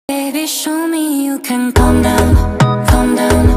Baby, show me you can calm down, calm down.